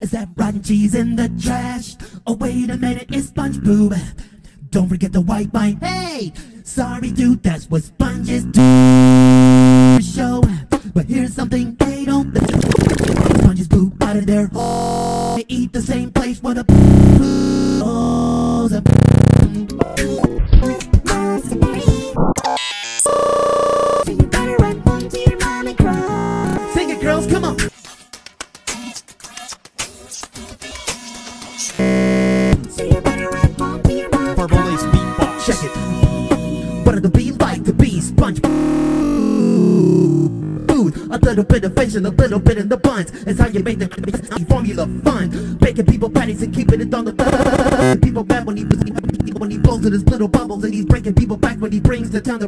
Is that rotten cheese in the trash? Oh wait a minute, it's sponge poop. Don't forget to wipe my. Hey, sorry dude, that's what sponges do. Show, but here's something they don't. Sponges poop out of their hole. They eat the same place where the holes. So you better run home to your mom and cry. Sing it, girls, come on. So you better run home to your mom. Verbalase Beatbox. Check it. What it'll be like to be sponge food. A little bit of fish and a little bit in the buns. It's how you make the formula fun. Baking people patties and keeping it on the people back when he blows with his little bubbles, and he's breaking people back when he brings the town to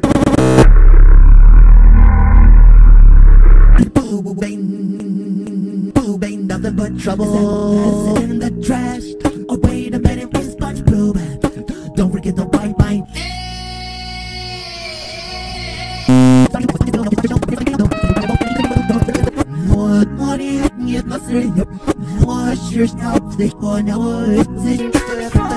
boo ain't nothing but trouble. Is in the trash? Oh wait a minute, it's sponge poop. Don't forget to wipe my. What do you get? Wash yourself.